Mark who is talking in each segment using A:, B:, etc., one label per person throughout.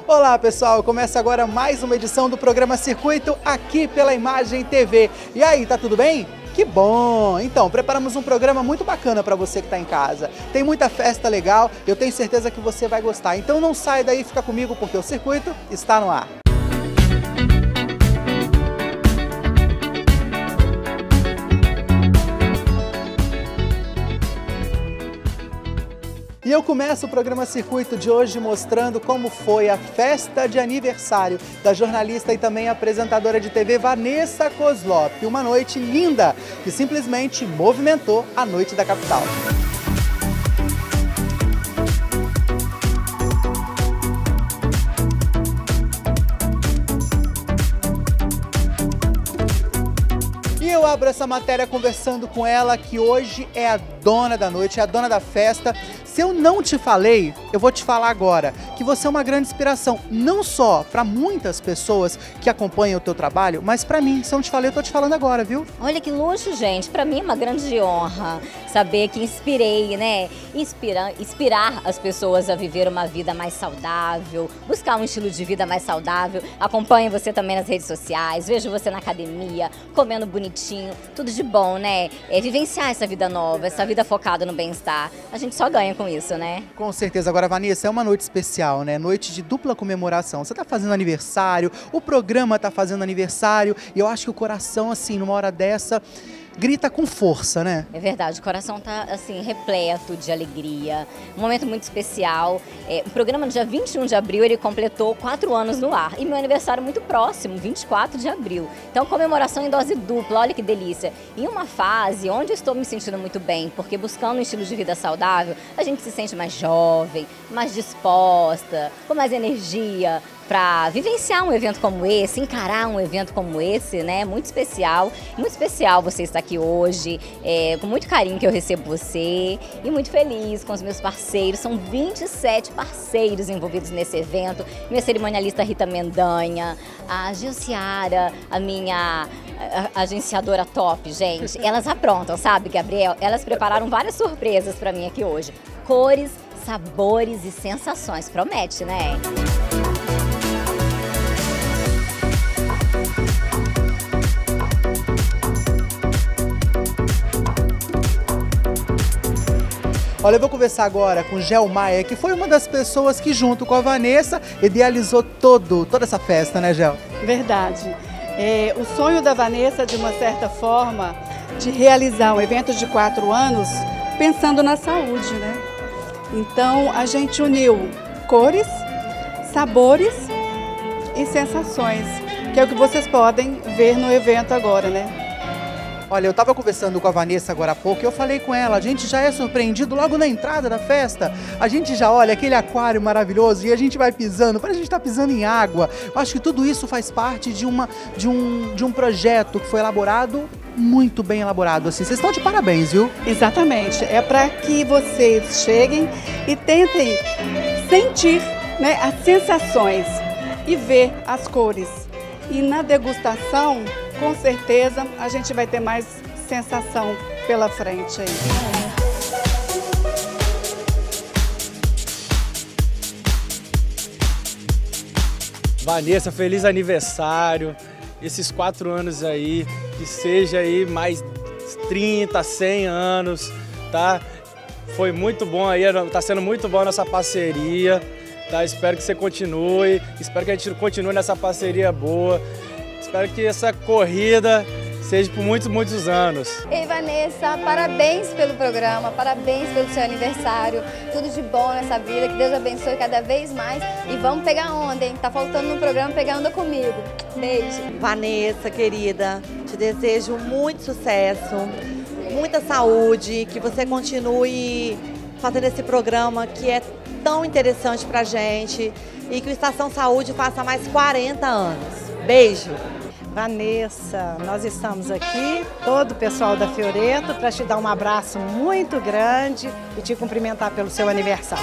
A: Olá pessoal, começa agora mais uma edição do programa Circuito aqui pela Imagem TV. E aí, tá tudo bem? Que bom! Então, preparamos um programa muito bacana para você que está em casa. Tem muita festa legal, eu tenho certeza que você vai gostar. Então não sai daí, fica comigo porque o Circuito está no ar. E eu começo o programa Circuito de hoje mostrando como foi a festa de aniversário da jornalista e também apresentadora de TV Vanessa Kozlop. Uma noite linda que simplesmente movimentou a noite da capital. E eu abro essa matéria conversando com ela, que hoje é a dona da noite, é a dona da festa. Se eu não te falei, eu vou te falar agora, que você é uma grande inspiração, não só para muitas pessoas que acompanham o teu trabalho, mas para mim. Se eu não te falei, eu tô te falando agora, viu?
B: Olha que luxo, gente. Para mim é uma grande honra saber que inspirei, né? Inspirar as pessoas a viver uma vida mais saudável, buscar um estilo de vida mais saudável. Acompanho você também nas redes sociais, vejo você na academia, comendo bonitinho, tudo de bom, né? Vivenciar essa vida nova, essa vida focada no bem-estar. A gente só ganha com isso, né?
A: Com certeza. Agora, Vanessa, é uma noite especial, né? Noite de dupla comemoração. Você tá fazendo aniversário, o programa tá fazendo aniversário, e eu acho que o coração, assim, numa hora dessa, grita com força, né?
B: É verdade, o coração tá, assim, repleto de alegria. Um momento muito especial. O programa no dia 21 de abril, ele completou 4 anos no ar. E meu aniversário muito próximo, 24 de abril. Então, comemoração em dose dupla, olha que delícia. Em uma fase onde eu estou me sentindo muito bem, porque buscando um estilo de vida saudável, a gente se sente mais jovem, mais disposta, com mais energia, para vivenciar um evento como esse, encarar um evento como esse, né? Muito especial você estar aqui hoje, com muito carinho que eu recebo você e muito feliz com os meus parceiros. São 27 parceiros envolvidos nesse evento. Minha cerimonialista Rita Mendanha, a Gilciara, a minha agenciadora top, gente. Elas aprontam, sabe, Gabriel? Elas prepararam várias surpresas para mim aqui hoje. Cores, sabores e sensações. Promete, né?
A: Olha, eu vou conversar agora com Gel Maia, que foi uma das pessoas que, junto com a Vanessa, idealizou toda essa festa, né, Gel?
C: Verdade. O sonho da Vanessa, de uma certa forma, de realizar um evento de 4 anos, pensando na saúde, né? Então, a gente uniu cores, sabores e sensações, que é o que vocês podem ver no evento agora, né?
A: Olha, eu estava conversando com a Vanessa agora há pouco e eu falei com ela, a gente já é surpreendido logo na entrada da festa. A gente já olha aquele aquário maravilhoso e a gente vai pisando, parece que a gente está pisando em água. Eu acho que tudo isso faz parte de um projeto que foi elaborado, muito bem elaborado. Assim, vocês estão de parabéns, viu?
C: Exatamente. É para que vocês cheguem e tentem sentir, né, as sensações e ver as cores. E na degustação, com certeza, a gente vai ter mais sensação pela frente aí.
D: Vanessa, feliz aniversário. Esses 4 anos aí, que seja aí mais 30, 100 anos, tá? Foi muito bom aí, tá sendo muito bom a nossa parceria, tá? Espero que você continue, espero que a gente continue nessa parceria boa. Espero que essa corrida seja por muitos, muitos anos.
E: Ei, Vanessa, parabéns pelo programa, parabéns pelo seu aniversário. Tudo de bom nessa vida, que Deus abençoe cada vez mais. E vamos pegar onda, hein? Tá faltando no programa pegar onda comigo. Beijo.
F: Vanessa, querida, te desejo muito sucesso, muita saúde, que você continue fazendo esse programa que é tão interessante pra gente e que o Estação Saúde faça mais 40 anos. Beijo!
G: Vanessa, nós estamos aqui, todo o pessoal da Fioreto, para te dar um abraço muito grande e te cumprimentar pelo seu aniversário.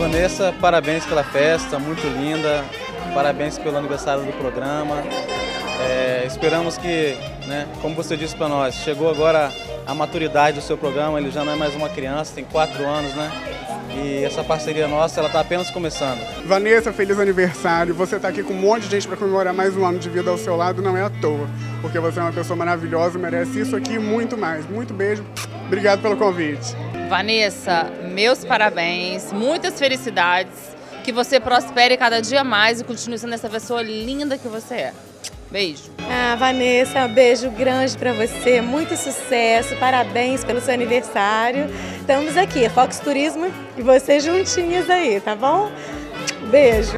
H: Vanessa, parabéns pela festa, muito linda. Parabéns pelo aniversário do programa. Esperamos que, né, como você disse para nós, chegou agora a maturidade do seu programa, ele já não é mais uma criança, tem 4 anos, né? E essa parceria nossa, ela está apenas começando.
I: Vanessa, feliz aniversário. Você está aqui com um monte de gente para comemorar mais um ano de vida ao seu lado, não é à toa. Porque você é uma pessoa maravilhosa, merece isso aqui e muito mais. Muito beijo. Obrigado pelo convite.
J: Vanessa, meus parabéns, muitas felicidades, que você prospere cada dia mais e continue sendo essa pessoa linda que você é. Beijo.
K: Vanessa, um beijo grande para você, muito sucesso, parabéns pelo seu aniversário. Estamos aqui, Fox Turismo e você juntinhas aí, tá bom? Beijo.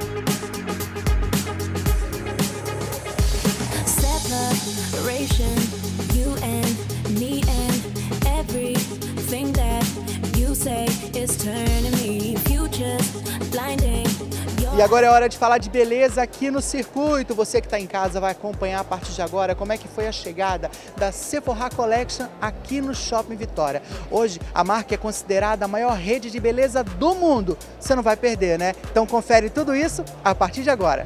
A: E agora é hora de falar de beleza aqui no circuito. Você que está em casa vai acompanhar a partir de agora como é que foi a chegada da Sephora Collection aqui no Shopping Vitória. Hoje a marca é considerada a maior rede de beleza do mundo. Você não vai perder, né? Então confere tudo isso a partir de agora.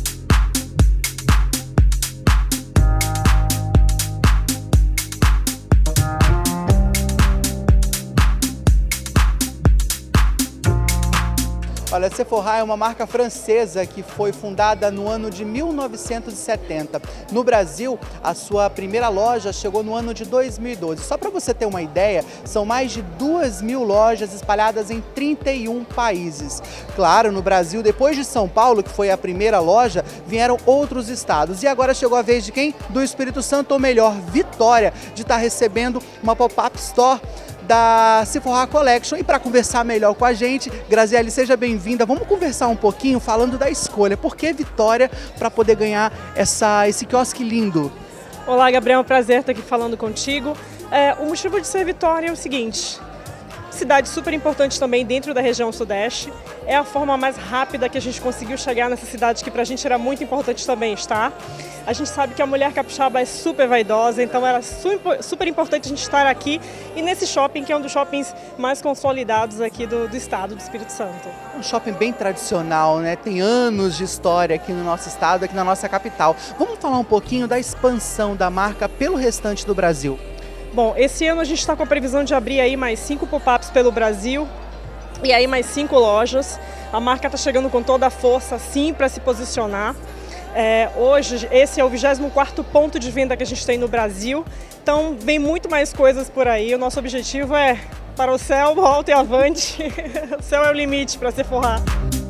A: Olha, a Sephora é uma marca francesa que foi fundada no ano de 1970. No Brasil, a sua primeira loja chegou no ano de 2012. Só para você ter uma ideia, são mais de 2.000 lojas espalhadas em 31 países. Claro, no Brasil, depois de São Paulo, que foi a primeira loja, vieram outros estados. E agora chegou a vez de quem? Do Espírito Santo, ou melhor, Vitória, de estar recebendo uma pop-up store da Sephora Collection. E para conversar melhor com a gente, Graziele, seja bem-vinda. Vamos conversar um pouquinho falando da escolha. Por que Vitória para poder ganhar esse quiosque lindo?
L: Olá, Gabriel, é um prazer estar aqui falando contigo. O motivo de ser Vitória é o seguinte: cidade super importante também dentro da região sudeste. É a forma mais rápida que a gente conseguiu chegar nessa cidade, que pra gente era muito importante também estar. A gente sabe que a mulher capixaba é super vaidosa, então era super importante a gente estar aqui e nesse shopping, que é um dos shoppings mais consolidados aqui do estado do Espírito Santo.
A: Um shopping bem tradicional, né? Tem anos de história aqui no nosso estado, aqui na nossa capital. Vamos falar um pouquinho da expansão da marca pelo restante do Brasil.
L: Bom, esse ano a gente está com a previsão de abrir aí mais 5 pop-ups pelo Brasil e aí mais 5 lojas. A marca está chegando com toda a força, sim, para se posicionar. Hoje, esse é o 24º ponto de venda que a gente tem no Brasil, então vem muito mais coisas por aí. O nosso objetivo é para o céu, alto e avante. O céu é o limite para Sephora.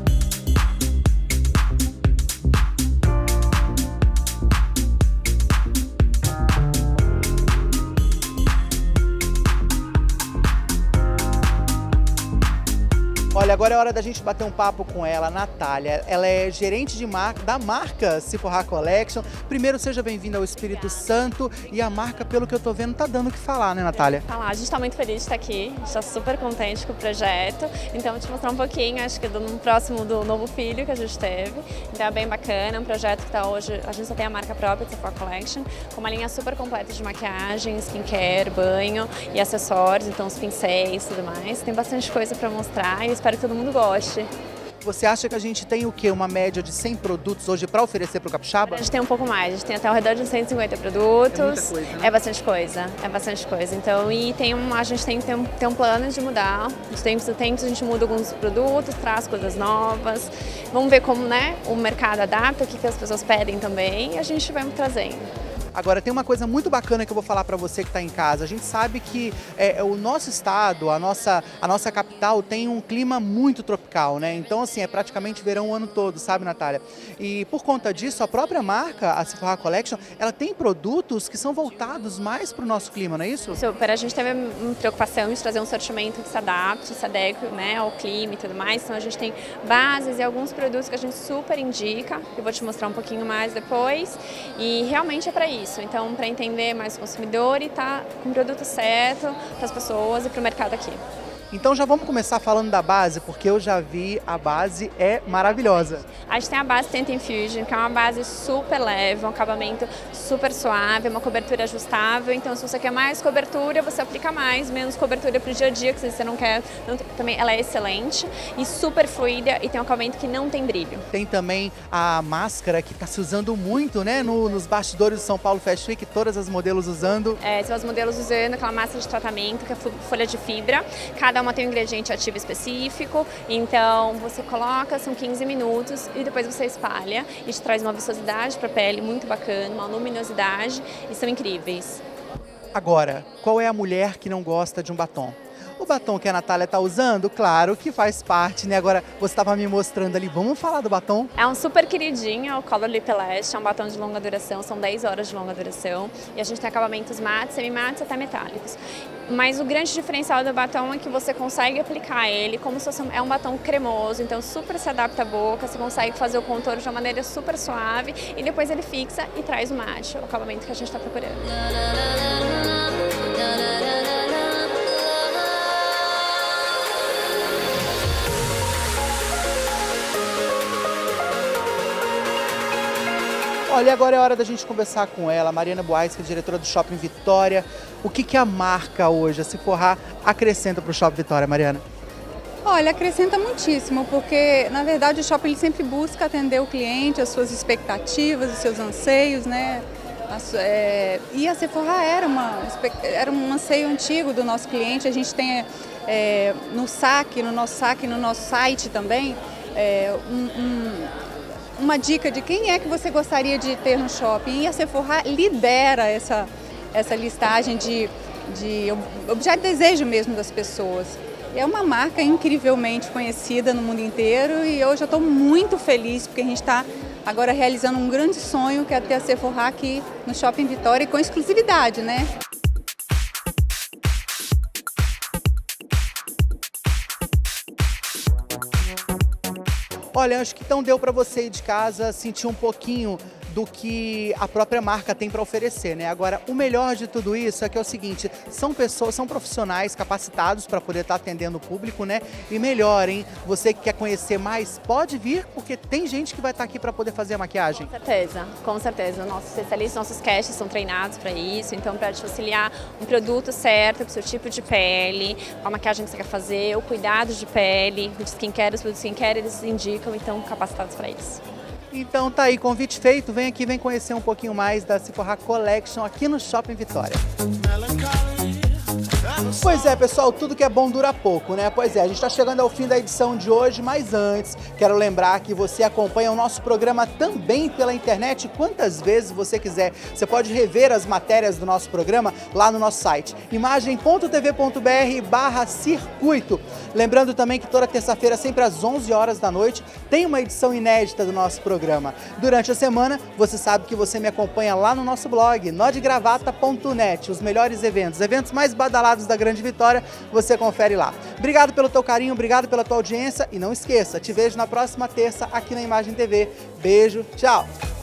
A: Olha, agora é hora da gente bater um papo com ela, Natália. Ela é gerente de da marca Sephora Collection. Primeiro, seja bem-vinda ao Espírito Santo. E a marca, pelo que eu tô vendo, tá dando o que falar, né, Natália?
M: A gente tá muito feliz de estar aqui, a gente tá super contente com o projeto. Então, vou te mostrar um pouquinho, acho que no próximo do novo filho que a gente teve. Então, é bem bacana, é um projeto que tá hoje, a gente só tem a marca própria de Sephora Collection, com uma linha super completa de maquiagem, skincare, banho e acessórios, então os pincéis e tudo mais. Tem bastante coisa para mostrar e espero que todo mundo goste.
A: Você acha que a gente tem o quê? Uma média de 100 produtos hoje para oferecer para o capixaba?
M: A gente tem um pouco mais, a gente tem até ao redor de 150 produtos.
A: É muita coisa, né?
M: É bastante coisa, é bastante coisa. Então, e a gente tem um plano de mudar. De tempos em tempos a gente muda alguns produtos, traz coisas novas. Vamos ver como, né, o mercado adapta, o que as pessoas pedem também, e a gente vai trazendo.
A: Agora, tem uma coisa muito bacana que eu vou falar para você que está em casa. A gente sabe que o nosso estado, a nossa capital, tem um clima muito tropical, né? Então, assim, é praticamente verão o ano todo, sabe, Natália? E por conta disso, a própria marca, a Sephora Collection, ela tem produtos que são voltados mais para o nosso clima, não é isso?
M: Super. A gente teve uma preocupação de trazer um sortimento que se adapte, se adeque, né, ao clima e tudo mais. Então, a gente tem bases e alguns produtos que a gente super indica. Eu vou te mostrar um pouquinho mais depois. E realmente é para isso. Então, para entender mais o consumidor e estar com o produto certo para as pessoas e para o mercado aqui.
A: Então já vamos começar falando da base, porque eu já vi, a base é maravilhosa.
M: A gente tem a base Tenta Infusion, que é uma base super leve, um acabamento super suave, uma cobertura ajustável. Então, se você quer mais cobertura, você aplica mais, menos cobertura para o dia a dia, que se você não quer, também ela é excelente e super fluida e tem um acabamento que não tem brilho.
A: Tem também a máscara que está se usando muito, né, nos bastidores do São Paulo Fashion Week, todas as modelos usando.
M: São os modelos usando aquela máscara de tratamento, que é folha de fibra. Cada uma tem um ingrediente ativo específico, então você coloca, são 15 minutos e depois você espalha e te traz uma viçosidade para a pele muito bacana, uma luminosidade e são incríveis.
A: Agora, qual é a mulher que não gosta de um batom? O batom que a Natália está usando, claro que faz parte, né? Agora, você estava me mostrando ali, vamos falar do batom?
M: É um super queridinho, é o Color Lip Lash, é um batom de longa duração, são 10 horas de longa duração. E a gente tem acabamentos mates, semi-mates até metálicos. Mas o grande diferencial do batom é que você consegue aplicar ele como se fosse é um batom cremoso, então super se adapta à boca, você consegue fazer o contorno de uma maneira super suave e depois ele fixa e traz o mate, o acabamento que a gente está procurando.
A: Olha, agora é hora da gente conversar com ela, Mariana Buarque, que é diretora do Shopping Vitória. O que a marca hoje, a Sephora, acrescenta para o Shopping Vitória, Mariana?
C: Olha, acrescenta muitíssimo, porque na verdade o shopping ele sempre busca atender o cliente, as suas expectativas, os seus anseios, né? E a Sephora era um anseio antigo do nosso cliente. A gente tem no nosso site também, uma dica de quem é que você gostaria de ter no shopping. E a Sephora lidera essa listagem de objeto de desejo mesmo das pessoas. É uma marca incrivelmente conhecida no mundo inteiro e hoje eu estou muito feliz porque a gente está agora realizando um grande sonho, que é ter a Sephora aqui no Shopping Vitória e com exclusividade, né?
A: Olha, acho que então deu para você ir de casa sentir um pouquinho do que a própria marca tem para oferecer, né? Agora, o melhor de tudo isso é que é o seguinte, são profissionais capacitados para poder estar atendendo o público, né? E melhor, hein? Você que quer conhecer mais, pode vir, porque tem gente que vai estar aqui para poder fazer a maquiagem.
M: Com certeza. Nossos especialistas, nossos castes são treinados para isso, então para te auxiliar um produto certo para o seu tipo de pele, a maquiagem que você quer fazer, o cuidado de pele, de skincare, os produtos skincare, eles indicam, então capacitados para isso.
A: Então tá aí, convite feito, vem aqui, vem conhecer um pouquinho mais da Sephora Collection aqui no Shopping Vitória. Pois é, pessoal, tudo que é bom dura pouco, né? Pois é, a gente está chegando ao fim da edição de hoje, mas antes, quero lembrar que você acompanha o nosso programa também pela internet quantas vezes você quiser. Você pode rever as matérias do nosso programa lá no nosso site, imagem.tv.br/circuito. Lembrando também que toda terça-feira, sempre às 11 horas da noite, tem uma edição inédita do nosso programa. Durante a semana, você sabe que você me acompanha lá no nosso blog, nodegravata.net, os melhores eventos mais badalados da Grande Vitória, você confere lá. Obrigado pelo teu carinho, obrigado pela tua audiência e não esqueça, te vejo na próxima terça aqui na Imagem TV. Beijo, tchau!